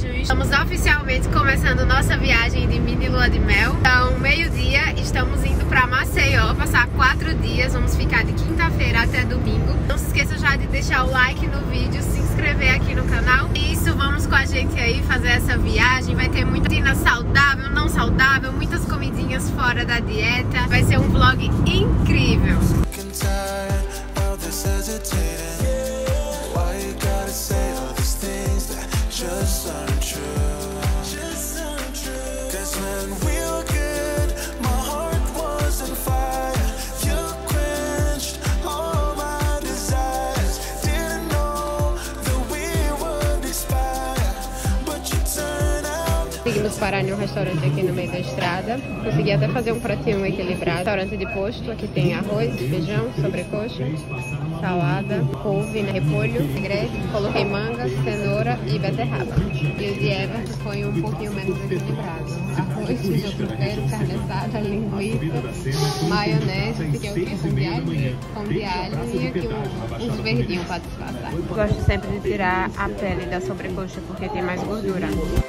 beijo. Estamos oficialmente começando nossa viagem de mini lua de mel. Então, meio-dia, estamos indo pra Maceió, passar 4 dias. Vamos ficar de quinta-feira até domingo. Não se esqueça já de deixar o like no vídeo, se inscrever aqui no canal. Isso, vamos com a gente aí fazer essa viagem. Vai ter muita rotina saudável, não saudável, muitas comidinhas fora da dieta. Vai ser um vlog incrível. Conseguimos parar em um restaurante aqui no meio da estrada. Consegui até fazer um pratinho equilibrado. Restaurante de posto, aqui tem arroz, feijão, sobrecoxa, salada, couve, repolho, greve. Coloquei manga, cenoura e beterraba. E o de Everton foi um pouquinho menos equilibrado. Arroz, feijão tropeiro, carne assada, linguiça, maionese, que é o que? Pão de alho e aqui uns verdinhos para disfarçar. Gosto sempre de tirar a pele da sobrecoxa porque tem mais gordura.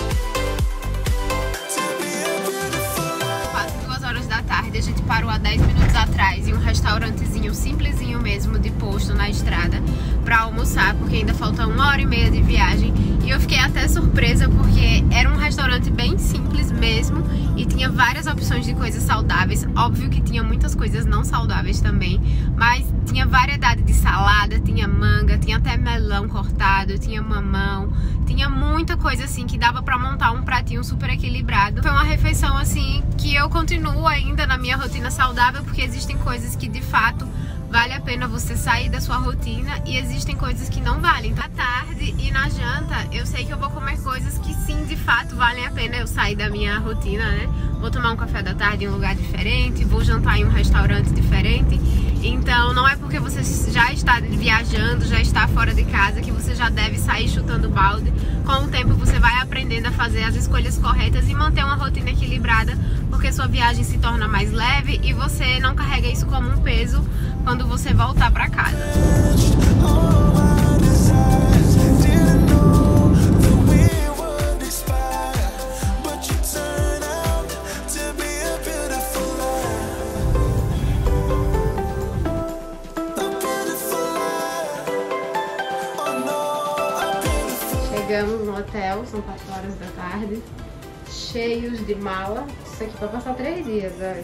A gente parou há 10 minutos atrás em um restaurantezinho simplesinho mesmo de posto na estrada pra almoçar, porque ainda falta 1h30 de viagem. E eu fiquei até surpresa porque era um restaurante bem simples mesmo e tinha várias opções de coisas saudáveis. Óbvio que tinha muitas coisas não saudáveis também, mas tinha variedade de salada, tinha manga, tinha até melão cortado, tinha mamão, tinha muita coisa assim que dava pra montar um pratinho super equilibrado. Foi uma refeição assim que eu continuo ainda na minha rotina saudável, porque existem coisas que de fato vale a pena você sair da sua rotina e existem coisas que não valem. À tarde e na janta eu sei que eu vou comer coisas que sim, de fato, valem a pena eu sair da minha rotina, né? Vou tomar um café da tarde em um lugar diferente, vou jantar em um restaurante diferente. Então não é porque você já está viajando, já está fora de casa, que você já deve sair chutando balde. Com o tempo você vai aprendendo a fazer as escolhas corretas e manter uma rotina equilibrada, porque sua viagem se torna mais leve e você não carrega isso como um peso quando você voltar para casa. Chegamos no hotel, são 4 horas da tarde, cheios de mala. Isso aqui vai passar 3 dias, olha.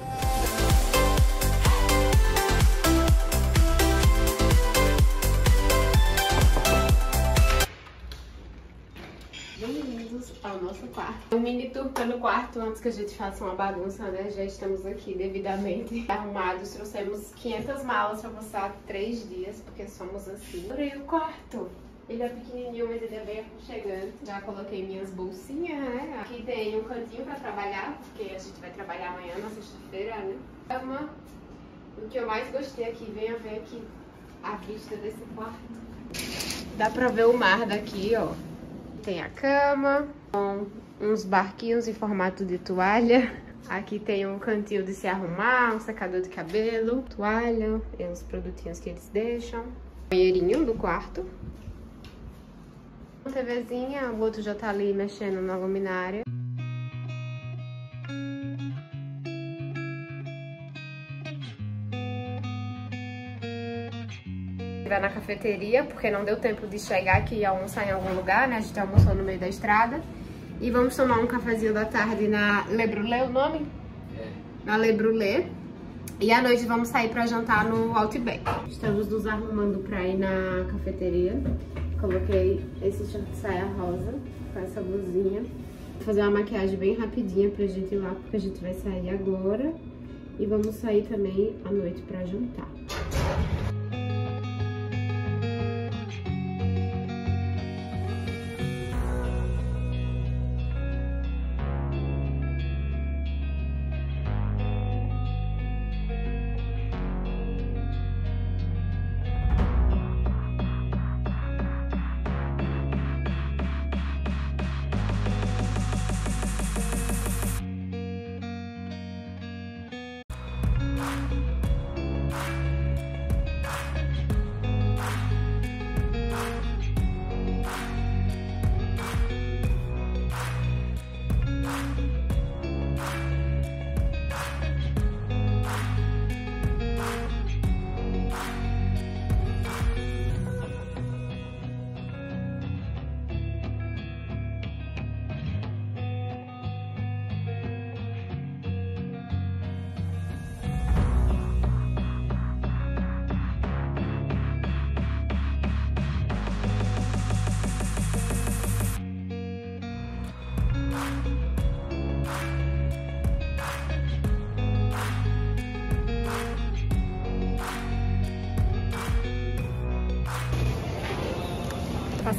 Bem-vindos ao nosso quarto. Um mini tour pelo quarto antes que a gente faça uma bagunça, né? Já estamos aqui devidamente arrumados. Trouxemos 500 malas pra passar 3 dias, porque somos assim. Adorei o quarto. Ele é pequenininho, mas ele é bem aconchegante. Já coloquei minhas bolsinhas, né? Aqui tem um cantinho pra trabalhar, porque a gente vai trabalhar amanhã, na sexta-feira, né? Cama. O que eu mais gostei aqui, venha ver aqui a vista desse quarto. Dá pra ver o mar daqui, ó. Tem a cama, com uns barquinhos em formato de toalha. Aqui tem um cantinho de se arrumar, um secador de cabelo, toalha e os produtinhos que eles deixam. Banheirinho do quarto. Uma TVzinha, o outro já tá ali mexendo na luminária. Vai na cafeteria, porque não deu tempo de chegar aqui e almoçar em algum lugar, né? A gente almoçou no meio da estrada. E vamos tomar um cafezinho da tarde na Le Brûlée, o nome? Na Le Brûlée. E à noite vamos sair pra jantar no Outback. Estamos nos arrumando pra ir na cafeteria. Coloquei esse short de saia rosa com essa blusinha. Vou fazer uma maquiagem bem rapidinha pra gente ir lá, porque a gente vai sair agora. E vamos sair também à noite pra jantar.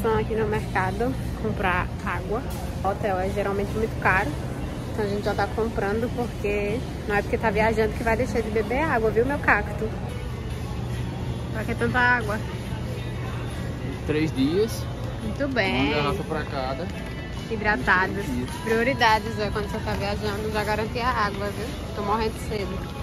passando aqui no mercado comprar água. O hotel é geralmente muito caro, então a gente já tá comprando porque não é porque tá viajando que vai deixar de beber água, viu, meu cacto? Pra que tanta água? 3 dias. Muito bem. Uma garrafa pra cada. Hidratados. Prioridades, ó, quando você tá viajando, já garantir a água, viu? Tô morrendo de sede.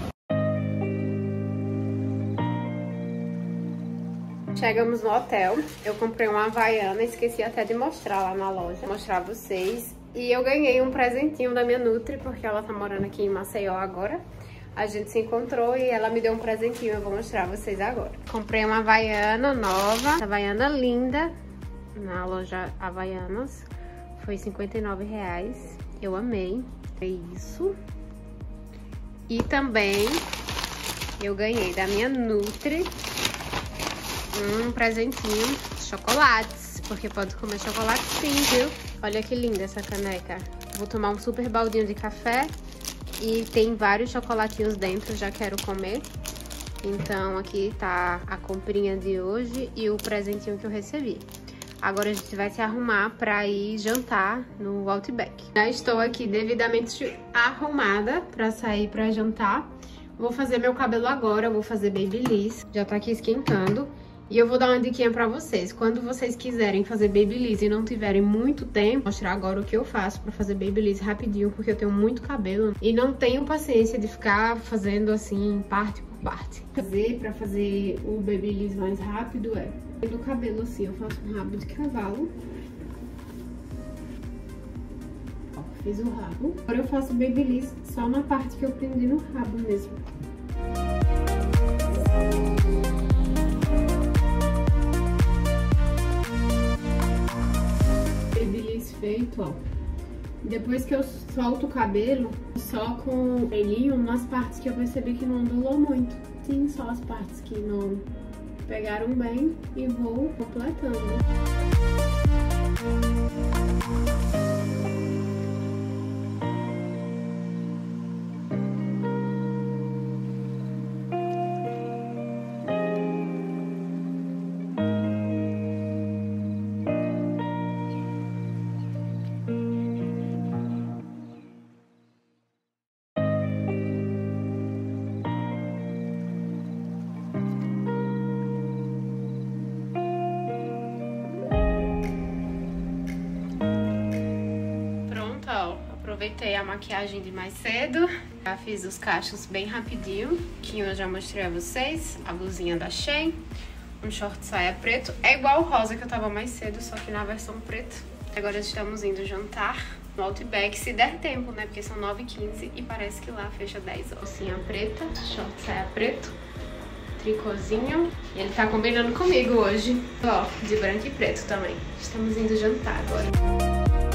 Chegamos no hotel, eu comprei uma Havaiana, esqueci até de mostrar lá na loja, vou mostrar a vocês. E eu ganhei um presentinho da minha Nutri, porque ela tá morando aqui em Maceió agora. A gente se encontrou e ela me deu um presentinho, eu vou mostrar a vocês agora. Comprei uma Havaiana nova, Havaiana linda, na loja Havaianas. Foi R$59, eu amei, é isso. E também eu ganhei da minha Nutri um presentinho de chocolates, porque pode comer chocolate sim, viu? Olha que linda essa caneca. Vou tomar um super baldinho de café e tem vários chocolatinhos dentro, já quero comer. Então aqui tá a comprinha de hoje e o presentinho que eu recebi. Agora a gente vai se arrumar pra ir jantar no Outback. Já estou aqui devidamente arrumada pra sair pra jantar. Vou fazer meu cabelo agora, vou fazer babyliss, já tá aqui esquentando. E eu vou dar uma diquinha pra vocês. Quando vocês quiserem fazer babyliss e não tiverem muito tempo, vou mostrar agora o que eu faço pra fazer babyliss rapidinho, porque eu tenho muito cabelo e não tenho paciência de ficar fazendo assim, parte por parte. Pra fazer o babyliss mais rápido do cabelo assim, eu faço um rabo de cavalo. Ó, fiz o rabo. Agora eu faço babyliss só na parte que eu prendi no rabo mesmo. Feito, ó. Depois que eu solto o cabelo, só com o pelinho nas partes que eu percebi que não ondulou muito. Sim, só as partes que não pegaram bem e vou completando. Aproveitei a maquiagem de mais cedo, já fiz os cachos bem rapidinho, que eu já mostrei a vocês, a blusinha da Shein, um short saia preto, é igual o rosa que eu tava mais cedo, só que na versão preto. Agora estamos indo jantar no Outback, se der tempo, né, porque são 9h15 e parece que lá fecha 10 horas. Blusinha preta, short saia preto, tricôzinho, e ele tá combinando comigo hoje, ó, de branco e preto também. Estamos indo jantar agora.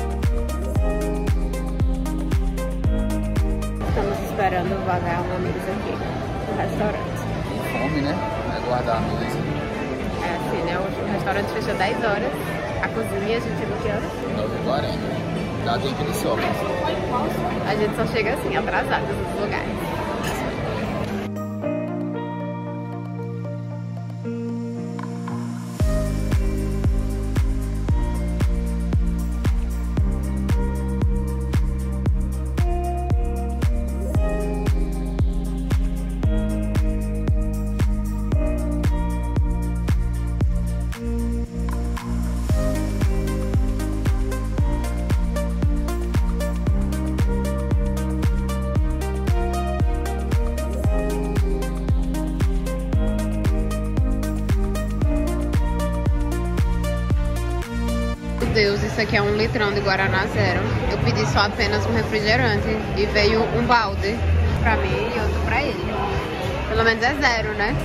Estamos esperando vagar uma mesa aqui no restaurante. Com fome, né? Vai guardar a mesa. É assim, né? O restaurante fecha 10 horas. A cozinha a gente chega que horas? 9h40. Dá tempo de sobra. A gente só chega assim, atrasado nos lugares. Meu Deus, isso aqui é 1 litrão de Guaraná zero. Eu pedi só apenas um refrigerante e veio um balde pra mim e outro pra ele. Pelo menos é zero, né?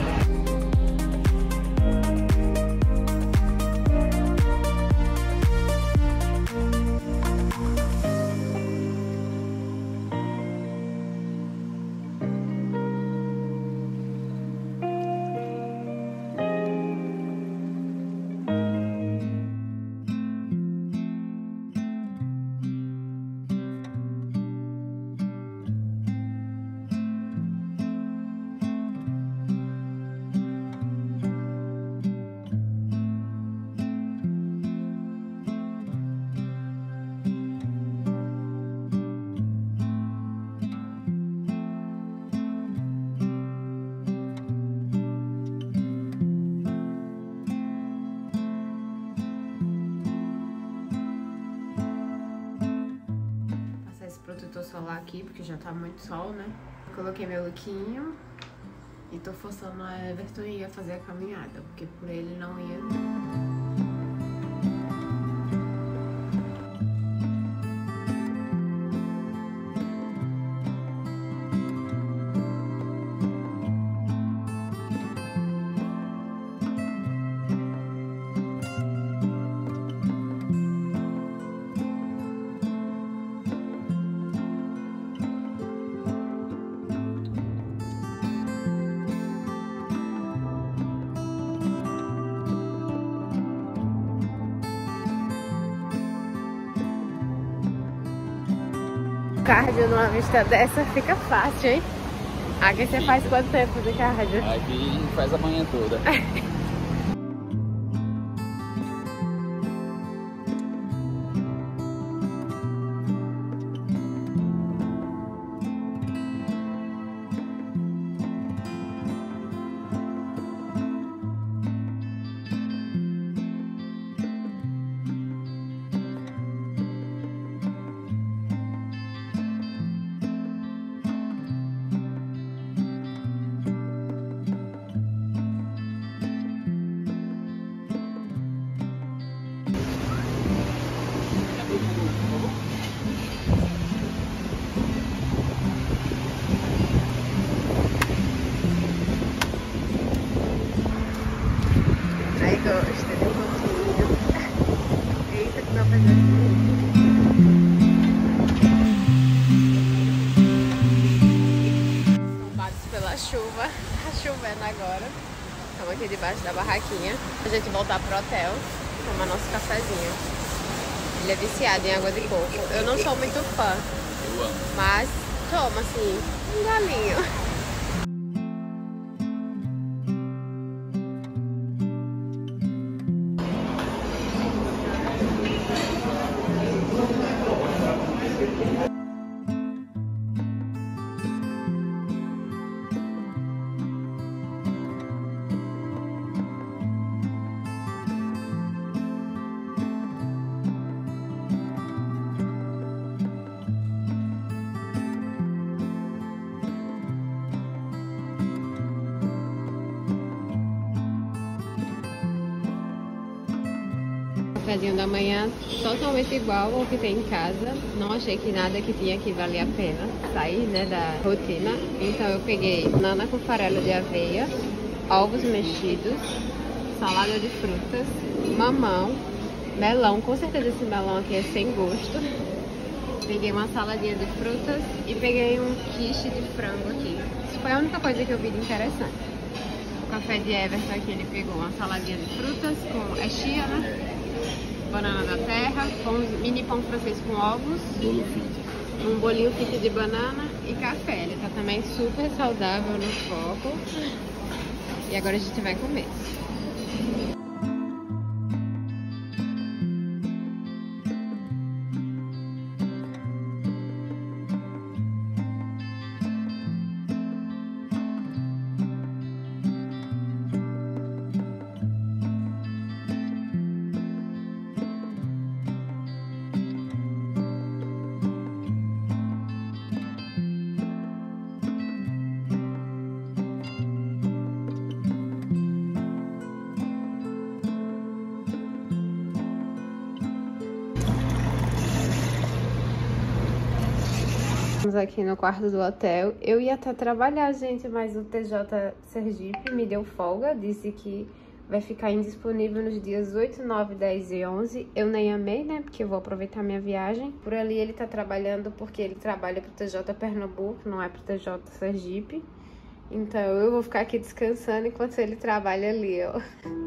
esse protetor solar aqui, porque já tá muito sol, né? Coloquei meu lookinho e tô forçando a Everton ir a fazer a caminhada, porque por ele não ia. Cardio numa vista dessa fica fácil, hein? Aqui você faz quanto tempo de cardio? Aqui faz a manhã toda. Tombados pela chuva, tá chovendo agora. Estamos aqui debaixo da barraquinha. A gente voltar pro hotel, tomar nosso cafezinho. Ele é viciado em água de coco. Eu não sou muito fã, Eu amo. mas toma assim, um golinho. Cafezinho da manhã totalmente igual ao que tem em casa. Não achei que nada que tinha aqui valia a pena sair, né, da rotina. Então eu peguei banana com farelo de aveia, ovos mexidos, salada de frutas, mamão, melão. Com certeza esse melão aqui é sem gosto. Peguei uma saladinha de frutas e peguei um quiche de frango aqui. Isso foi a única coisa que eu vi de interessante. O café de Everton aqui, ele pegou uma saladinha de frutas com chia, né? Banana da terra, mini pão francês com ovos, Bolo fit. um bolinho fit de banana e café. Ele tá também super saudável no foco. E agora a gente vai comer. Estamos aqui no quarto do hotel. Eu ia até trabalhar, gente, mas o TJ Sergipe me deu folga. Disse que vai ficar indisponível nos dias 8, 9, 10 e 11. Eu nem amei, né? Porque eu vou aproveitar minha viagem. Por ali ele tá trabalhando porque ele trabalha pro TJ Pernambuco, não é pro TJ Sergipe. Então eu vou ficar aqui descansando enquanto ele trabalha ali, ó.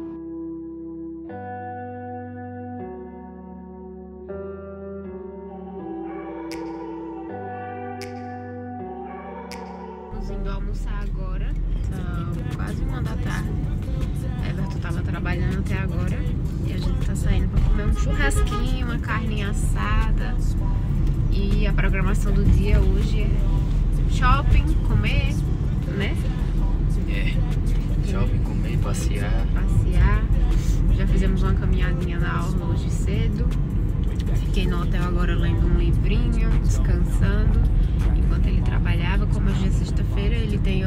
Indo almoçar agora, são quase 1 da tarde. A Everton tava trabalhando até agora e a gente tá saindo pra comer um churrasquinho, uma carninha assada. E a programação do dia hoje é shopping, comer, né? É, shopping, comer, passear. Já fizemos uma caminhadinha na aula hoje cedo. Fiquei no hotel agora lendo um livrinho, descansando.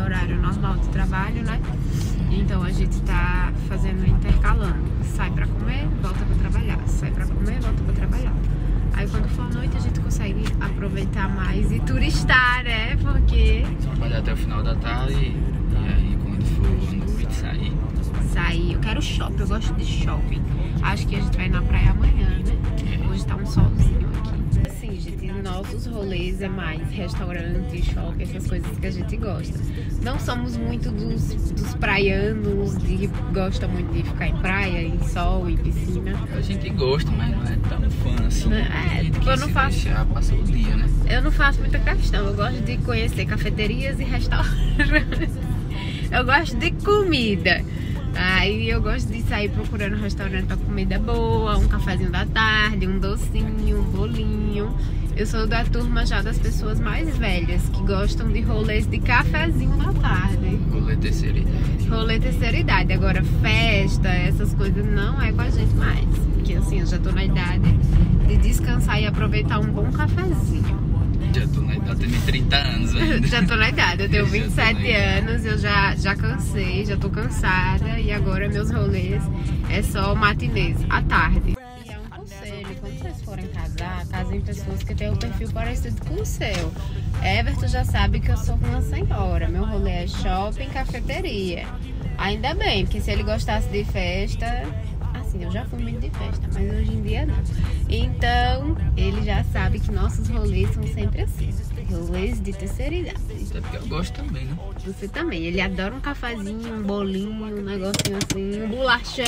horário normal de trabalho, né? Então a gente tá fazendo intercalando. Sai pra comer, volta pra trabalhar. Sai pra comer, volta pra trabalhar. Aí quando for à noite a gente consegue aproveitar mais e turistar, né? Porque... trabalhar até o final da tarde e aí quando for à noite sair. Eu quero shopping, eu gosto de shopping. Acho que a gente vai na praia amanhã, né? Hoje tá um solzinho aqui. Assim, gente, nossos rolês é mais restaurante, shopping, essas coisas que a gente gosta. Não somos muito dos praianos, que gostam muito de ficar em praia, em sol, em piscina. A gente gosta, mas não é tão fã assim. Tipo, eu não faço... deixar passar o dia, né? Eu não faço muita questão, eu gosto de conhecer cafeterias e restaurantes. Eu gosto de comida. Aí eu gosto de sair procurando um restaurante pra comida boa, um cafezinho da tarde, um docinho, um bolinho. Eu sou da turma já das pessoas mais velhas, que gostam de rolês de cafezinho da tarde. Rolê terceira idade. Rolê terceira idade. Agora festa, essas coisas não é com a gente mais. Porque assim, eu já tô na idade de descansar e aproveitar um bom cafezinho. Já tô na idade, eu tenho 30 anos ainda. Já tô na idade, eu tenho 27 anos, eu já cansei, já tô cansada. E agora meus rolês é só matinês, à tarde. E é um conselho, quando vocês forem casar, casem pessoas que têm um perfil parecido com o seu. Everton já sabe que eu sou uma senhora, meu rolê é shopping, cafeteria. Ainda bem, porque se ele gostasse de festa... assim, eu já fui muito de festa, mas hoje em dia não. Então, ele já sabe que nossos rolês são sempre assim. Rolês de terceira idade. Até porque eu gosto também, né? Você também. Ele adora um cafezinho, um bolinho, um negocinho assim, um bolachão.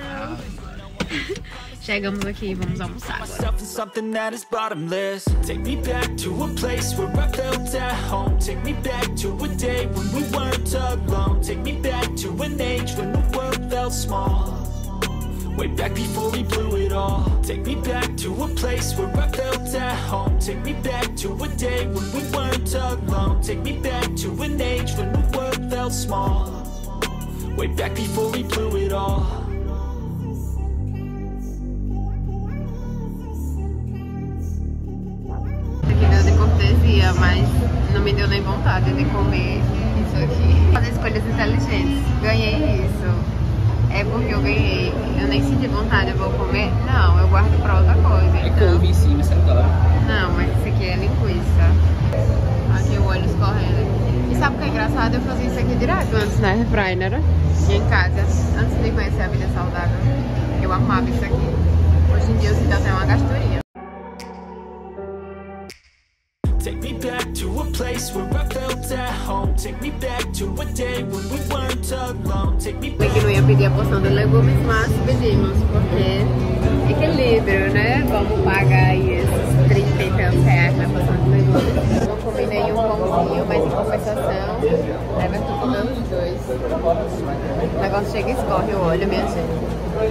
Chegamos aqui e vamos almoçar agora. Take me back to a place where I felt at home. Take me back to a day when we weren't alone. Take me back to an age when the world felt small. Way back before we blew it all. Take me back to a place where I felt at home. Take me back to a day when we weren't alone. Take me back to an age when the world felt small. Way back before we blew it all. Aqui deu de cortesia, mas não me deu nem vontade de comer isso aqui. Fazer escolhas inteligentes. Ganhei isso. É porque eu ganhei, eu nem senti vontade, eu vou comer? Não, eu guardo pra outra coisa. É Então... couve em cima, você adora. Não, mas isso aqui é linguiça. Aqui o olho escorrendo. E sabe o que é engraçado? Eu fazia isso aqui direto antes na airfryer, né? E em casa, antes de conhecer a vida saudável, eu amava isso aqui. Hoje em dia eu sinto até uma gasturinha. Take me back to a place where I felt at home. Take me back to a day when we weren't alone. Take me back. Eu não ia pedir a porção de legumes, mas pedimos, porque equilíbrio, né? Vamos pagar aí esses 30 e tantos reais na porção de legumes. Não comi nenhum pãozinho, mas em compensação, Everton comeu os dois. O negócio chega e escorre o olho, minha gente.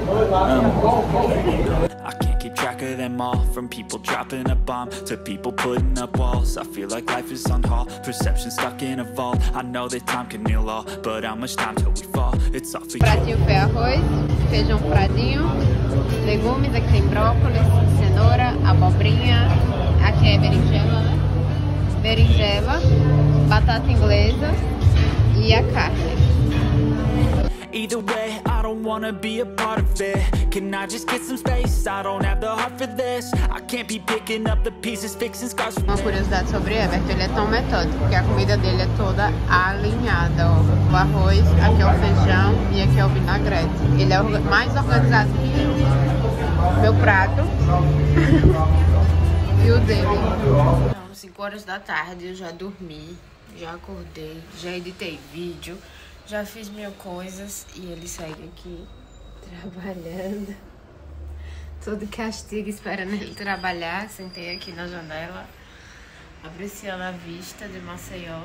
I can't keep track of them all. From people dropping a bomb to people putting up walls. I feel like life is on hold, perception stuck in a vault. I know that time can heal all, but how much time till we fall? It's awfully. Pratinho foi arroz, feijão fradinho, legumes, aqui tem brócolis, cenoura, abobrinha, aqui é berinjela, né? Berinjela, batata inglesa e a carne. Either way, I don't wanna be a part of it. Can I just get some space? I don't have the heart for this. I can't be picking up the pieces, fixing scars. Uma curiosidade sobre Everton, ele é tão metódico, porque a comida dele é toda alinhada, ó. O arroz, aqui é o feijão e aqui é o vinagrete. Ele é mais organizado que eu. Meu prato e o dele. 5 horas da tarde, eu já dormi, já acordei, já editei vídeo. Já fiz mil coisas e ele segue aqui trabalhando. Tô de castigo esperando ele trabalhar. Sentei aqui na janela, apreciando a vista de Maceió.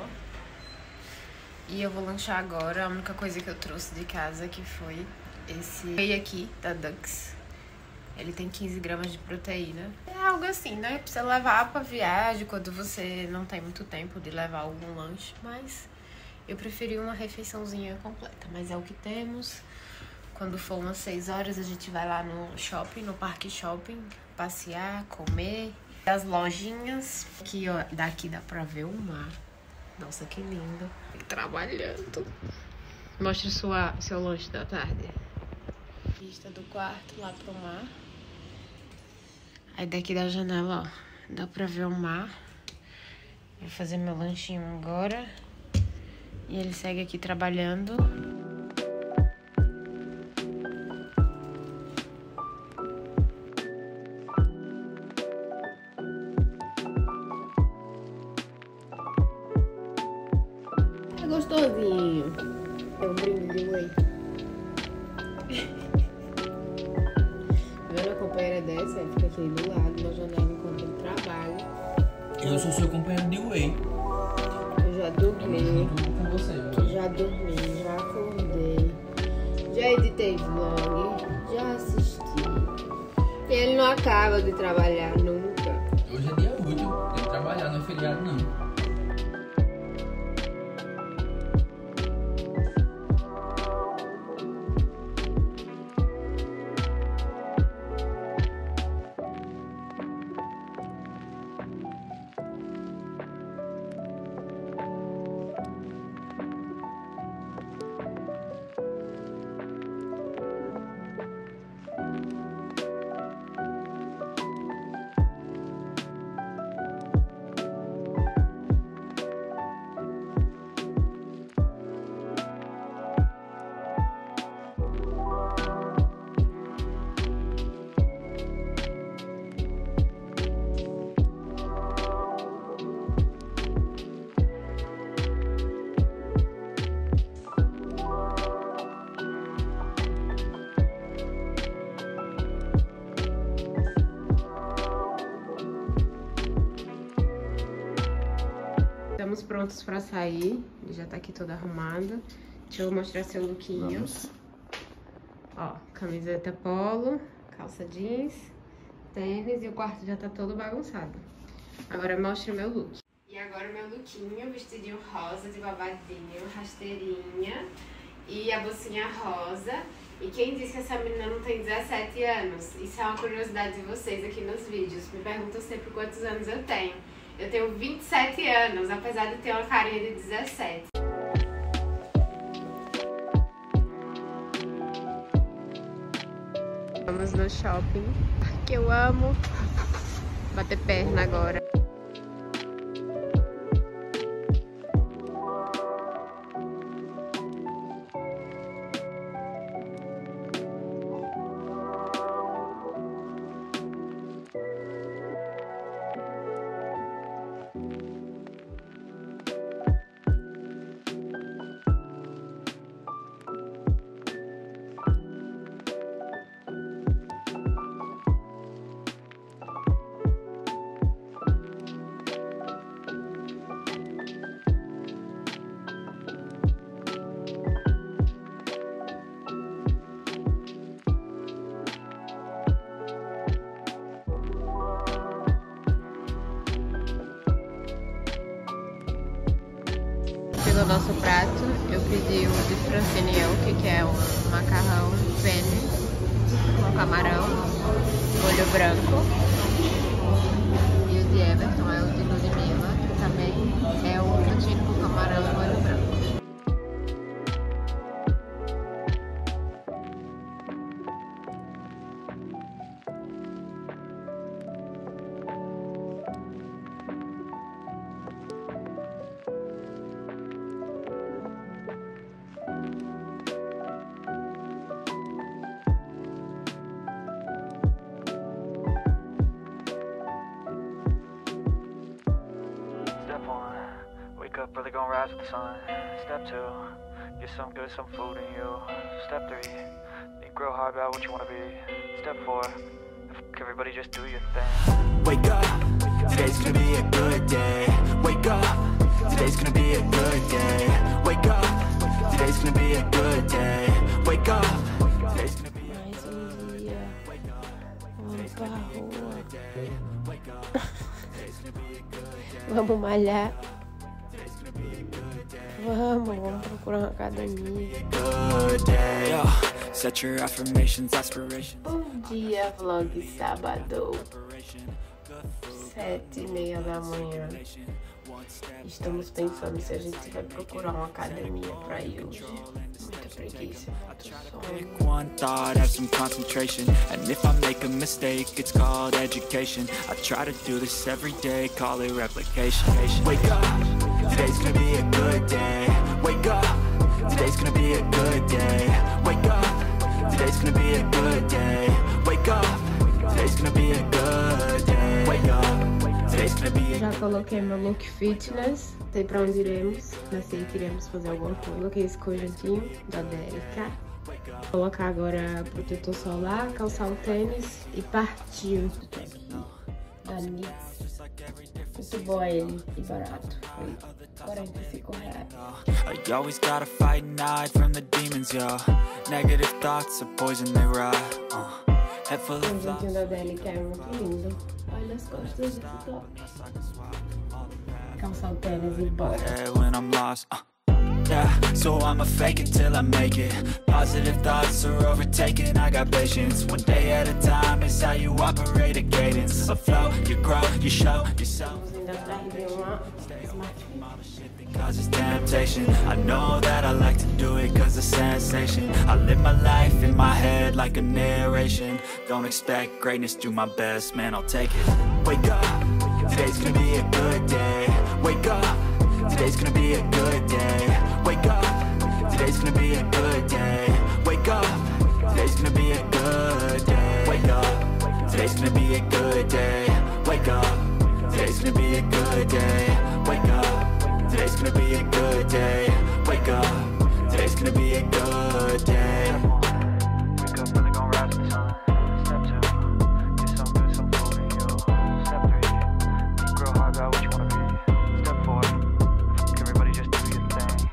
E eu vou lanchar agora. A única coisa que eu trouxe de casa que foi esse whey aqui da Dux. Ele tem 15 gramas de proteína. É algo assim, né? Pra você levar pra viagem quando você não tem muito tempo de levar algum lanche. Mas eu preferi uma refeiçãozinha completa, mas é o que temos. Quando for umas 6 horas, a gente vai lá no shopping, no Parque Shopping, passear, comer. As lojinhas, aqui ó, daqui dá pra ver o mar. Nossa, que lindo. Trabalhando. Mostra seu lanche da tarde. Vista do quarto lá pro mar. Aí daqui da janela, ó, dá pra ver o mar. Vou fazer meu lanchinho agora. E ele segue aqui trabalhando. É gostosinho. É um brinde de whey. Vendo a companheira dessa, ela fica aqui do lado da janela enquanto ele trabalha. Eu sou seu companheiro de whey. Eu já dormi. Com você, viu? Já dormi, já acordei. Já editei vlog, já assisti. E ele não acaba de trabalhar nunca. Hoje é dia útil, tem que trabalhar, não é feriado não. Estamos prontos pra sair. Ele já tá aqui todo arrumado. Deixa eu mostrar seu lookinho. Vamos. Ó, camiseta polo, calça jeans, tênis e o quarto já tá todo bagunçado. Agora mostra o meu look. E agora o meu lookinho, vestidinho rosa de babadinho, rasteirinha e a bolsinha rosa. E quem disse que essa menina não tem 17 anos? Isso é uma curiosidade de vocês aqui nos vídeos. Me perguntam sempre quantos anos eu tenho. Eu tenho 27 anos, apesar de ter uma carinha de 17. Vamos no shopping, que eu amo. Bater perna agora. Chegou o nosso prato, eu pedi o de francine, que é um macarrão penne com camarão, molho branco. E o de Everton é o de Ludmilla, que também é o poutine com camarão e molho branco. Up, really gonna rise with the sun. Step 2, get some good, some food in you. Step 3, think real hard about what you wanna be. Step 4, everybody just do your thing. Wake up, today's gonna be a good day. Wake up, today's gonna be a good day. Wake up, today's gonna be a good day. Wake up, today's gonna be a good day. Vamos pra rua. Vamos malhar. Vamos procurar uma academia. Bom dia, vlog sábado. 7:30 da manhã. Estamos pensando se a gente vai procurar uma academia pra ir hoje. Muita preguiça, Pick one thought, have some concentration. And if I make a mistake, it's called education. I try to do this every day, call it replication. Wake up, today's gonna be a good day. Wake up, today's gonna be a good day. Wake up, today's gonna be a good day. Wake up, today's gonna be a good day. Wake up, today's gonna be a... Já coloquei meu look fitness, sei pra onde iremos, mas sei que iremos fazer alguma coisa. Coloquei esse conjuntinho da Delica. Vou colocar agora protetor solar, calçar o tênis e partiu. Da NYX. Muito bom ele e barato. Foi R$45. You always gotta fight and hide from the demons, yo. Negative thoughts are poison, they rot. Head full O of conjuntinho da Delica é muito lindo. Olha as costas desse top. Calçar o tênis e bora. when I'm lost. Yeah, so I'ma fake it till I make it. Positive thoughts are overtaken, I got patience. One day at a time is how you operate a cadence. A flow, you grow, you show yourself. Vamos ainda atrás de uma Smart Fit. Causes temptation. I know that I like to do it cause it's sensation. I live my life in my head like a narration. Don't expect greatness, do my best, man, I'll take it. Wake up, today's gonna be a good day. Wake up, today's gonna be a good day. Wake up, today's gonna be a good day. Wake up, today's gonna be a good day. Wake up, today's gonna be a good day. Wake up, today's gonna be a good day. Wake up, today's gonna be a good day. Wake up, today's gonna be a good day. Wake up, really gon' rise to the sun. Step 2, get some good, some food in you. Step 3, think real hard about what you wanna be. Step 4, everybody just do your thing.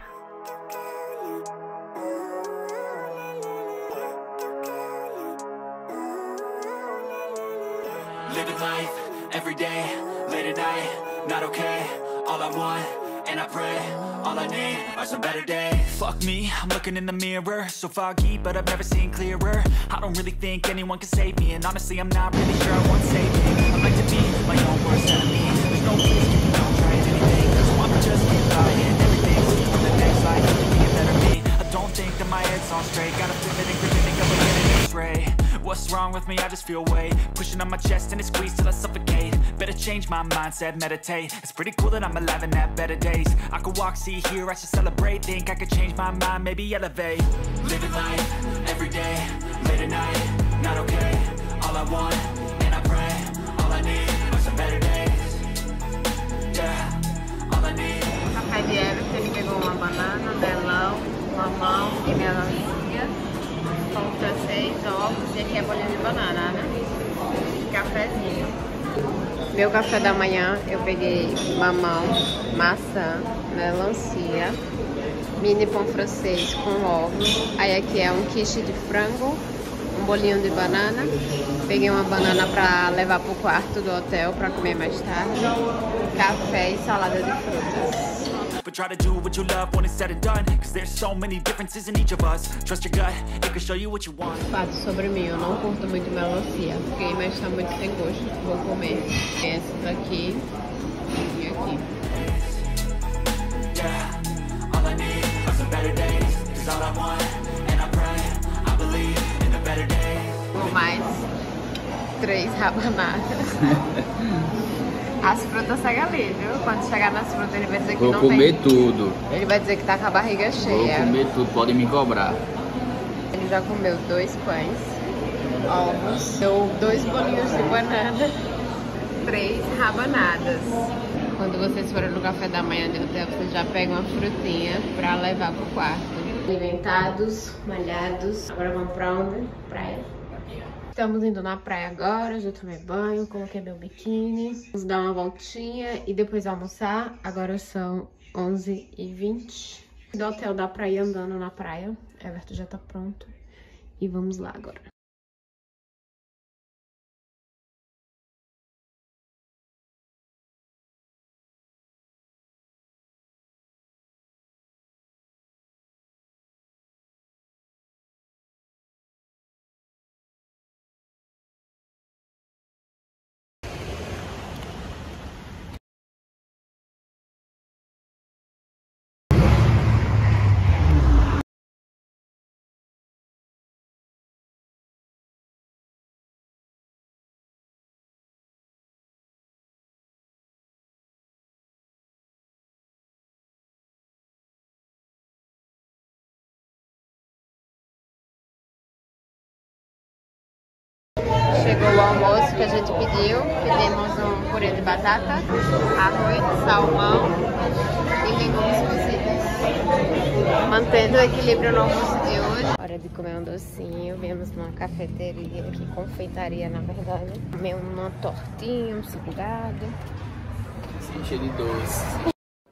Living life, every day, late at night, not okay. All I want, and I pray, all I need are some better days. Fuck me, I'm looking in the mirror, so foggy, but I've never seen clearer. I don't really think anyone can save me, and honestly I'm not really sure I want saving. I like to be my own worst enemy. There's no place to go, trying anything, so I'ma just keep trying everything. See for the next life, be a better me. I don't think that my head's on straight, gotta pivot and grip it and go and get it straight. What's wrong with me? I just feel weight pushing on my chest and it squeezes till I suffocate. Better change my mindset, meditate. It's pretty cool that I'm alive and have better days. I could walk, see, hear, I should celebrate. Think I could change my mind, maybe elevate. Living life, every day, late at night, not okay. All I want, and I pray, all I need are some better days. Yeah, all I need. Café de Everton, ele pegou uma banana, melão, mamão e melancia. Pão francês, ovos e aqui é bolinho de banana, né? Cafezinho. Meu café da manhã eu peguei mamão, maçã, melancia, mini pão francês com ovos. Aí aqui é um quiche de frango, um bolinho de banana. Peguei uma banana pra levar pro quarto do hotel pra comer mais tarde. Café e salada de frutas. But try to do what you love when it's said and done. Cause there's so many differences in each of us. Trust your gut, it can show you what you want. Fato sobre mim, eu não curto muito melancia. Fiquei, mas tá muito sem gosto. Vou comer essa daqui e aqui. Yeah, all I need are some better days. Cause all I want, and I pray, I believe in the better days. Com mais 3 rabanadas. As frutas seguem ali, viu? Quando chegar nas frutas ele vai dizer que Vou não comer tem. tudo. Ele vai dizer que tá com a barriga Vou cheia. comer tudo, podem me cobrar. Ele já comeu 2 pães, ovos, deu 2 bolinhos de banana, 3 rabanadas. Quando vocês forem no café da manhã do hotel, vocês já pegam uma frutinha pra levar pro quarto. Alimentados, malhados. Agora vamos pra onde? Praia. Estamos indo na praia agora, já tomei banho, coloquei meu biquíni. Vamos dar uma voltinha e depois almoçar. Agora são 11h20. Do hotel dá pra ir andando na praia. Everton já tá pronto. E vamos lá agora. que a gente pediu. Pedimos um purê de batata, arroz, salmão e legumes cozidos. Mantendo o equilíbrio no almoço de hoje. Hora de comer um docinho. Viemos numa cafeteria aqui, confeitaria na verdade. Comer uma tortinha, um salgado. Sem cheiro de doce.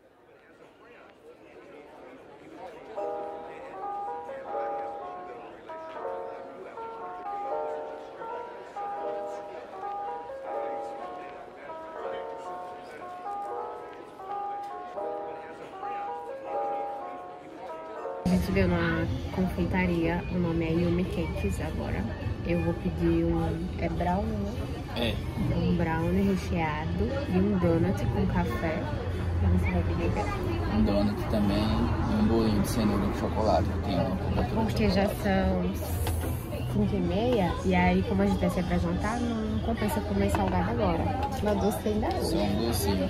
A gente veio numa confeitaria, o nome é Yumi Cakes agora. Eu vou pedir um brownie, né? Um brownie recheado e um donut com café. E você vai pedir o quê? Um donut também e um bolinho de cenoura com chocolate. Porque já são 5h30 e aí como a gente vai sair pra jantar, não compensa comer salgado agora. Mas doce ainda é. Só um docinho.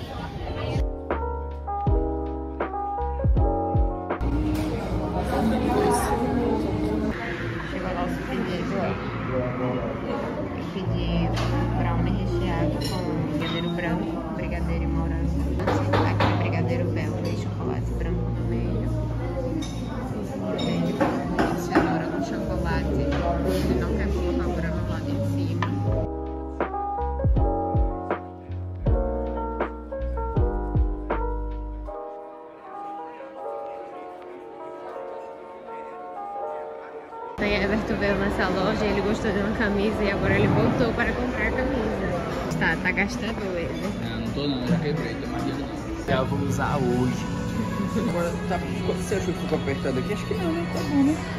Chegou o nosso pedido, ó. Pedi brownie recheado com brigadeiro branco, brigadeiro e morango. Aqui é brigadeiro belga e chocolate branco no meio. Cenoura com chocolate. Ele não quer colocar o granulado em cima. Everton veio nessa loja, ele gostou de uma camisa e agora ele voltou para comprar a camisa. Tá gastando ele. Não tô não, já quebrei, tô mais dinheiro não. Já vou usar hoje. Agora, você achou que ficou apertado aqui? Acho que não, né? Tá bom,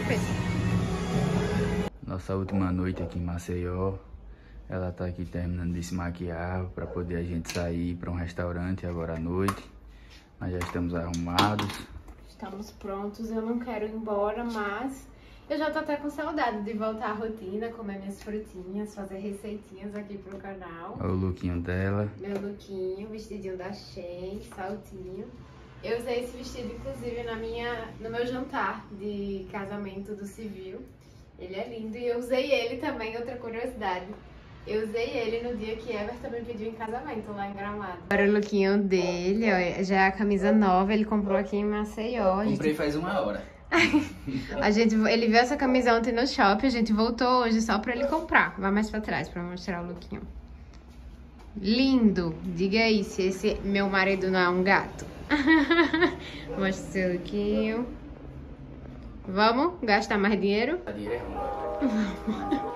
né? Nossa última noite aqui em Maceió. Ela tá aqui terminando de se maquiar para poder a gente sair para um restaurante agora à noite. Nós já estamos arrumados. Estamos prontos, eu não quero ir embora, mas eu já tô até com saudade de voltar à rotina, comer minhas frutinhas, fazer receitinhas aqui pro canal. Olha o lookinho dela. Meu lookinho, vestidinho da Shein, saltinho. Eu usei esse vestido, inclusive, no meu jantar de casamento do civil. Ele é lindo e eu usei ele também, outra curiosidade. Eu usei ele no dia que Everton me pediu em casamento lá em Gramado. Agora o lookinho dele, ó, já é a camisa nova, ele comprou aqui em Maceió. Comprei faz 1 hora. Ele viu essa camisa ontem no shopping, a gente voltou hoje só pra ele comprar. Vai mais pra trás pra mostrar o lookinho. Lindo! Diga aí se esse meu marido não é um gato. Mostra o seu lookinho. Vamos gastar mais dinheiro? Vamos.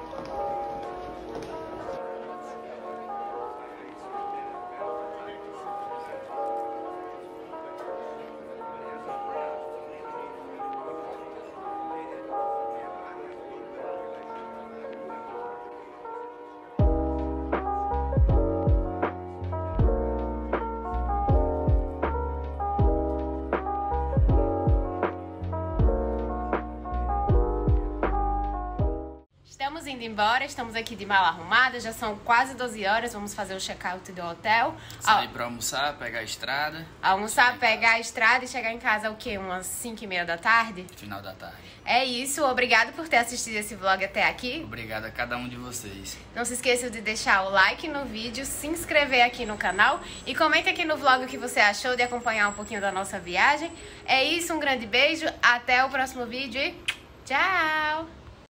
Estamos indo embora, estamos aqui de mala arrumada, já são quase 12 horas, vamos fazer o check-out do hotel. Sair pra almoçar, pegar a estrada. Almoçar, pegar a estrada e chegar em casa o quê? Umas 5h30 da tarde? Final da tarde. É isso, obrigado por ter assistido esse vlog até aqui. Obrigado a cada um de vocês. Não se esqueça de deixar o like no vídeo, se inscrever aqui no canal e comente aqui no vlog o que você achou de acompanhar um pouquinho da nossa viagem. É isso, um grande beijo, até o próximo vídeo e tchau!